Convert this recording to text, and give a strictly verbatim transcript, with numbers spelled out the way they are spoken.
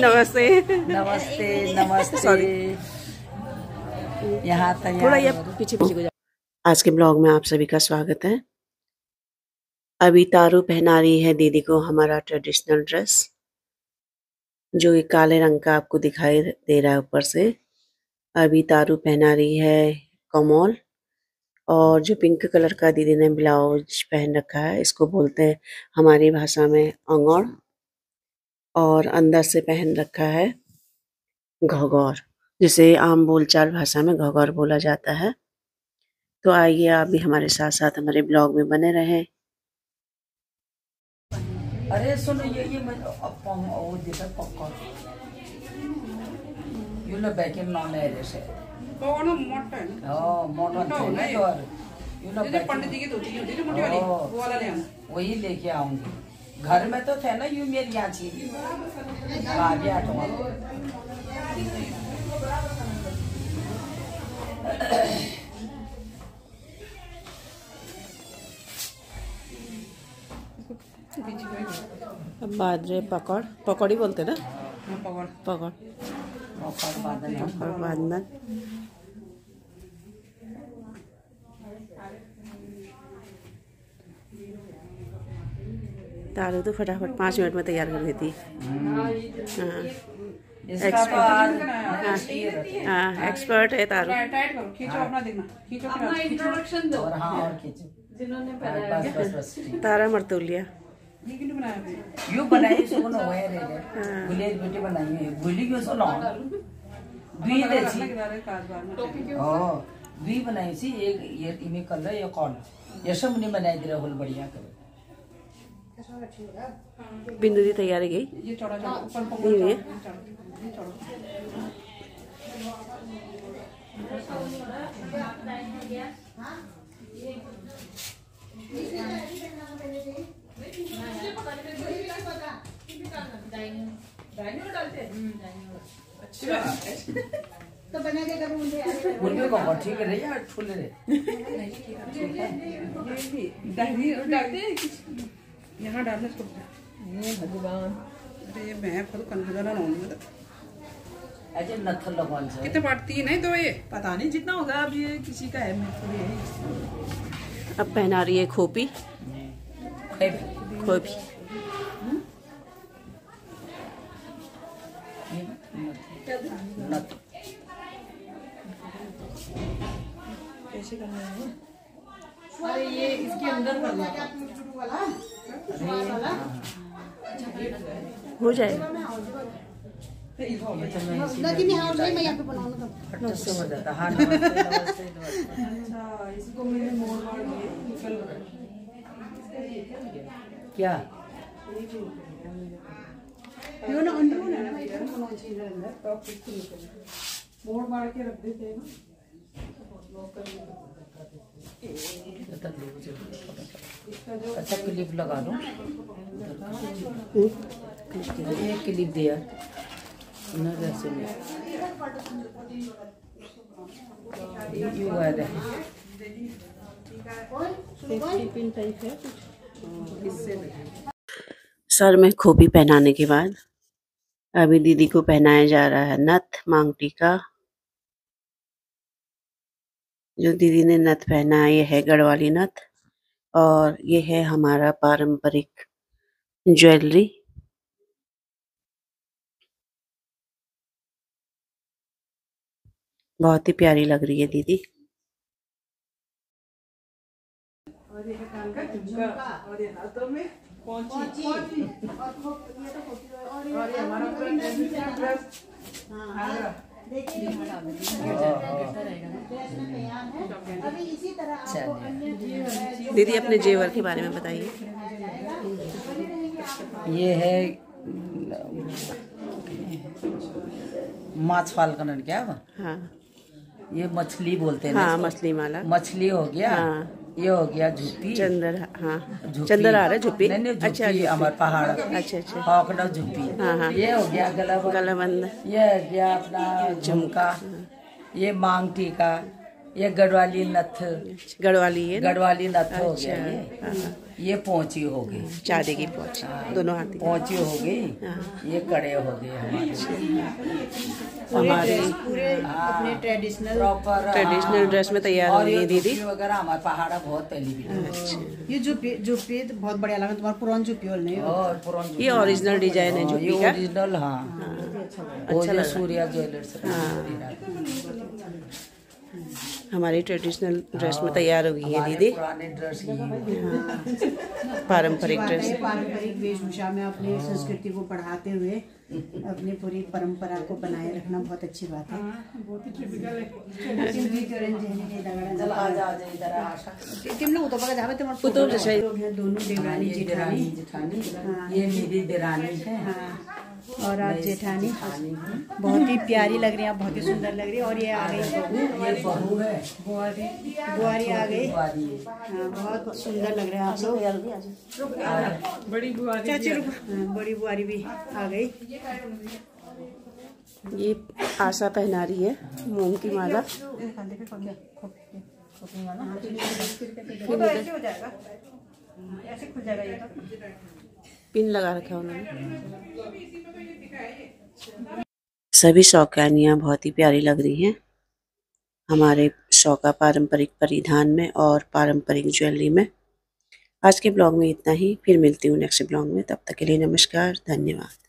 नमस्ते नमस्ते नमस्ते। सॉरी, यहाँ तैयार थोड़ा ये पीछे पीछे गुजार। आज के ब्लॉग में आप सभी का स्वागत है। अभी तारू पहना रही है दीदी को हमारा ट्रेडिशनल ड्रेस, जो एक काले रंग का आपको दिखाई दे रहा है ऊपर से। अभी तारू पहना रही है कमोल, और जो पिंक कलर का दीदी ने ब्लाउज पहन रखा है, इसको बोलते हैं हमारी भाषा में अंगौर, और अंदर से पहन रखा है घगौर, जिसे आम बोलचाल भाषा में घगौर बोला जाता है। तो आइए आप भी हमारे साथ साथ हमारे ब्लॉग में बने रहें। अरे सुनो, ये ये मैं अपन वो देखा पक्का ये लो बैक इन नॉन है जैसे तो ना मोटा है। हां मोटा है ना, और ये लो ये पंडित जी की धोती होती है मोटी वाली, वो वाला ले आना। वही लेके आऊंगी। घर में तो थे ना यू मेरी यहाँ चीज आ गया तो अब बाजरे पकड़ पकौड़ी बोलते ना, पकड़ पकड़ पकड़ बांधन पकड़ बांधना। तारू तो फटाफट पाँच मिनट में तैयार कर देती है। हाँ, एक्सपर्ट है तारू। टाइट करो, खींचो अपना, देखना खींचो, अपना इंट्रोडक्शन दो। और हाँ और खींचो जिन्होंने बनाया बस बस बस तारा मरतुलिया ये क्यों बनाया आपने? यू बनाई सो न होए रे रे गुलेज बेटे बनाई है गुली क्यों सो लॉन्ग दुई दे छी ओ दुई बनाई सी, एक ये इमे कलर ये कौन ये सब ने बनाई दे होल बढ़िया कर। बिंदु दी तैयारी गई, ये चौड़ा चौड़ा ऊपर पकड़ ये तो बना के करूं मुझे मुझे को ठीक है यार फूल रे ये भी दाहिनी और डालते हैं यहाँ डालने को। ये भगवान, अरे मैं खुद कंफ्यूजन हो गई। अच्छा नथल लगवान से कितने पड़ती है? नहीं दो, ये पता नहीं जितना होगा। अब ये किसी का है, मेरे को है। अब पहना रही है खोपी खोपी। नथ कैसे करना है? अरे ये इसके अंदर करना है। हो जाएगा। नदी में हां मैं यहां पे बनाऊंगा तो अच्छा समझ आता। हां नमस्ते नमस्ते। अच्छा, इसको मैंने मोड़ मार दिए निकल क्या ये ना अंदर है ना, मैं इधर बनाना चाहिए अंदर टॉप पे निकल मोड़ मार के रख देते हैं ना, लॉक कर देते। अच्छा क्लिप लगा दो, एक क्लिप दिया ना जैसे में यू आ रहा है पिन टाइप है कुछ। सर में खोपी पहनाने के बाद अभी दीदी को पहनाया जा रहा है नथ मांग टीका। जो दीदी ने नथ पहना है ये है गढ़वाली नथ, और ये है हमारा पारंपरिक ज्वेलरी। बहुत ही प्यारी लग रही है दीदी। और ये कान का झुमका और ये हाथों में पहुंची और ये हमारा पूरा ड्रेस। हां देखिए अभी इसी तरह आपको अन्य दीदी अपने जेवर के बारे में बताइए। ये है माछ फाल्कन क्या? हाँ, ये मछली बोलते हैं। हाँ मछली माला। मछली हो गया। हाँ। ये हो गया झुप्पी चंदर। हाँ चंदर आ रहा है झुप्पी। नहीं नहीं अच्छा हमारे पहाड़। अच्छा अच्छा हौकड़ा झुप्पी। हाँ हाँ ये हो गया गला गलाबंद। ये हो गया अपना झुमका। ये मांग टीका। ये गढ़वाली नथ, गढ़वाली है ना? गढ़वाली नथ हो गया अच्छा, ये। हाँ। ये पोंची हो गई, चांदी की पोंछ, दोनों हाथी। पोंची हो गई, ये कड़े हो गए हमारे। हमारे पूरे अपने ट्रेडिशनल प्रॉपर ट्रेडिशनल ड्रेस में तैयार हो और गई ये है दीदी। टोपी वगैरह हमारे पहाड़ा बहुत पहली भी ये जुपी जुपी तो बहुत बढ़िया लगा, तुम्हारा पुरान जुपी और नहीं हो। और पुरान ये ओरिजिनल डिजाइन है हाँ, जुपी ये का। ओरिजिनल। हाँ, अच्छा लगा। सूर्या ज्वेलर्स। हमारी ट्रेडिशनल ड्रेस में तैयार हो गई है दीदी, पुराने ड्रेस की पारंपरिक बात ड्रेस। है, पारंपरिक वेशभूषा में अपनी संस्कृति को बढ़ाते हुए अपनी पूरी परंपरा को बनाए रखना बहुत अच्छी बात है। पुतुल जैसे दोनों देवरानी जेठानी जेठानी, ये मेरी देरानी है। और आप जेठानी बहुत ही प्यारी लग रही है, बहुत ही सुंदर लग रही है। और ये आ गई बहू, ये बहू है, बुआरी बुआरी आ गई। बुआरी। हाँ, बहुत सुंदर लग रहे हैं आप लोग। बड़ी बुआ चाची रुको, हाँ, बड़ी बुआरी भी आ गई। ये आशा पहना रही है मूंग की माला। वो तो ऐसे हो जाएगा, ऐसे खुल जाएगा ये तो। पिन लगा रखा उन्होंने। सभी शौकानियाँ बहुत ही प्यारी लग रही हैं हमारे शौका पारंपरिक परिधान में और पारंपरिक ज्वेलरी में। आज के ब्लॉग में इतना ही, फिर मिलती हूँ नेक्स्ट ब्लॉग में। तब तक के लिए नमस्कार, धन्यवाद।